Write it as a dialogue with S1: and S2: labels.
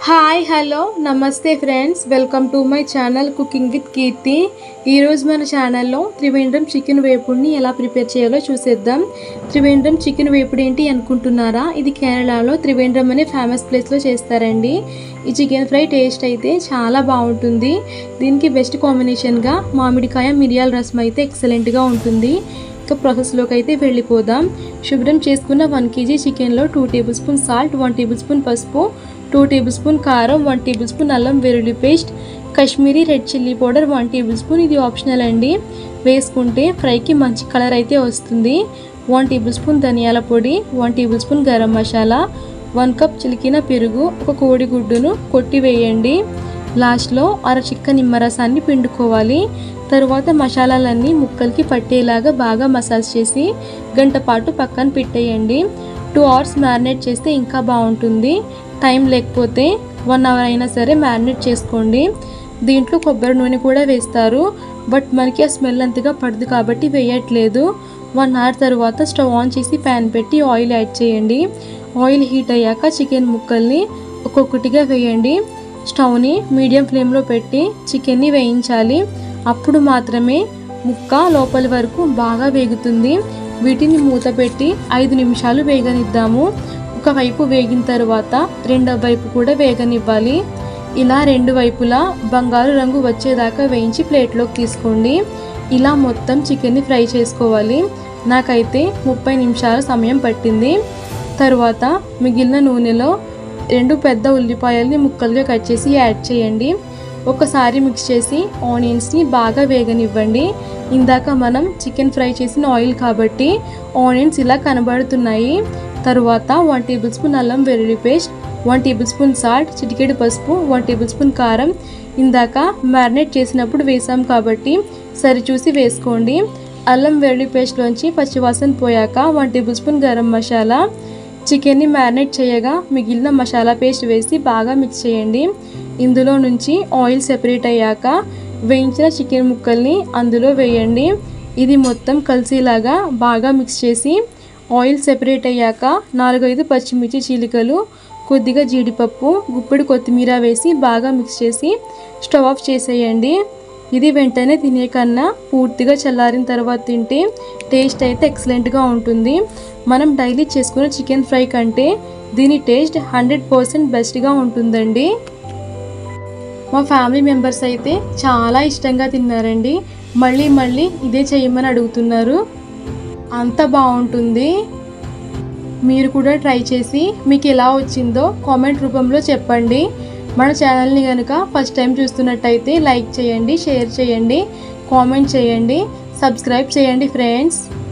S1: Hi hello namaste friends, welcome to my channel cooking with Keerthi. ఈరోజు మన ఛానల్లో త్రివేంద్రం చికెన్ వేపుడిని ఎలా ప్రిపేర్ చేయాలో చూసేద్దాం. త్రివేంద్రం చికెన్ వేపుడు ఏంటి అనుకుంటున్నారా? ఇది కేరళలో త్రివేంద్రం అనే ఫేమస్ ప్లేస్లో చేస్తారండి. ఈ చికెన్ ఫ్రై టేస్ట్ అయితే చాలా బాగుంటుంది. దీనికి బెస్ట్ కాంబినేషన్గా మామిడికాయ మిరియాల రసం అయితే ఎక్సలెంట్గా ఉంటుంది. ఇక ప్రాసెస్లోకి అయితే వెళ్ళిపోదాం. శుభ్రం చేసుకున్న 1 kg చికెన్లో 2 tablespoon salt, 1 tablespoon పసుపు, 2 టేబుల్ స్పూన్ కారం, 1 టేబుల్ స్పూన్ అల్లం వెల్లుల్లి paste, Kashmiri red chilli powder 1 tablespoon. ఇది ఆప్షనల్ అండి, వేసుకుంటే ఫ్రైకి మంచి కలర్ అయితే వస్తుంది. 1 టేబుల్ స్పూన్ ధనియాల పొడి, 1 tablespoon garam masala, 1 cup చిలికిన పెరుగు, ఒక కోడిగుడ్డును కొట్టి వేయండి. లాస్ట్లో అర చిక్క నిమ్మరసాన్ని పిండుకోవాలి. తరువాత మసాలాలన్నీ ముక్కలకి పట్టేలాగా బాగా మసాజ్ చేసి గంట పాటు పక్కన పెట్టేయండి. 2 hours మ్యారినేట్ చేస్తే ఇంకా బాగుంటుంది. టైం లేకపోతే 1 hour అయినా సరే మ్యారినేట్ చేసుకోండి. దీంట్లో కొబ్బరి నూనె కూడా వేస్తారు, బట్ మనకి ఆ స్మెల్ అంతగా పడదు కాబట్టి వేయట్లేదు. 1 hour తర్వాత స్టవ్ ఆన్ చేసి ప్యాన్ పెట్టి ఆయిల్ యాడ్ చేయండి. ఆయిల్ హీట్ అయ్యాక చికెన్ ముక్కల్ని ఒక్కొక్కటిగా వేయండి. స్టవ్ని మీడియం ఫ్లేమ్లో పెట్టి చికెన్ని వేయించాలి. అప్పుడు మాత్రమే ముక్క లోపలి వరకు బాగా వేగుతుంది. వీటిని మూత పెట్టి 5 నిమిషాలు వేగనిద్దాము. ఒకవైపు వేగిన తర్వాత రెండవ వైపు కూడా వేగనివ్వాలి. ఇలా 2 వైపులా బంగారు రంగు వచ్చేదాకా వేయించి ప్లేట్లోకి తీసుకోండి. ఇలా మొత్తం చికెన్ని ఫ్రై చేసుకోవాలి. నాకైతే 30 నిమిషాల సమయం పట్టింది. తర్వాత మిగిలిన నూనెలో 2 పెద్ద ఉల్లిపాయల్ని ముక్కలుగా కట్ చేసి యాడ్ చేయండి. ఒకసారి మిక్స్ చేసి ఆనియన్స్ని బాగా వేగనివ్వండి. ఇందాక మనం చికెన్ ఫ్రై చేసిన ఆయిల్ కాబట్టి ఆనియన్స్ ఇలా కనబడుతున్నాయి. తరువాత 1 టేబుల్ స్పూన్ అల్లం వెల్లుల్లి పేస్ట్, 1 టేబుల్ స్పూన్ సాల్ట్, చిటికెడు పసుపు, 1 టేబుల్ స్పూన్ కారం. ఇందాక మ్యారినేట్ చేసినప్పుడు వేసాం కాబట్టి సరిచూసి వేసుకోండి. అల్లం వెల్లుల్లి పేస్ట్లోంచి పచ్చివాసన పోయాక 1 టేబుల్ స్పూన్ గరం మసాలా. చికెన్ని మ్యారినేట్ చేయగా మిగిలిన మసాలా పేస్ట్ వేసి బాగా మిక్స్ చేయండి. ఇందులో నుంచి ఆయిల్ సెపరేట్ అయ్యాక వేయించిన చికెన్ ముక్కల్ని అందులో వేయండి. ఇది మొత్తం కలిసేలాగా బాగా మిక్స్ చేసి ఆయిల్ సెపరేట్ అయ్యాక 4-5 పచ్చిమిర్చి చీలికలు, కొద్దిగా జీడిపప్పు, గుప్పెడు కొత్తిమీర వేసి బాగా మిక్స్ చేసి స్టవ్ ఆఫ్ చేసేయండి. ఇది వెంటనే తినే కన్నా పూర్తిగా చల్లారిన తర్వాత తింటే టేస్ట్ అయితే ఎక్సలెంట్గా ఉంటుంది. మనం డైలీ చేసుకునే చికెన్ ఫ్రై కంటే దీని టేస్ట్ 100% బెస్ట్గా ఉంటుందండి. మా ఫ్యామిలీ మెంబర్స్ అయితే చాలా ఇష్టంగా తిన్నారండి. మళ్ళీ మళ్ళీ ఇదే చేయమని అడుగుతున్నారు. అంత బాగుంటుంది. మీరు కూడా ట్రై చేసి మీకు ఎలా వచ్చిందో కామెంట్ రూపంలో చెప్పండి. మన ఛానల్ని కనుక ఫస్ట్ టైం చూస్తున్నట్టయితే లైక్ చేయండి, షేర్ చేయండి, కామెంట్ చేయండి, సబ్స్క్రైబ్ చేయండి ఫ్రెండ్స్.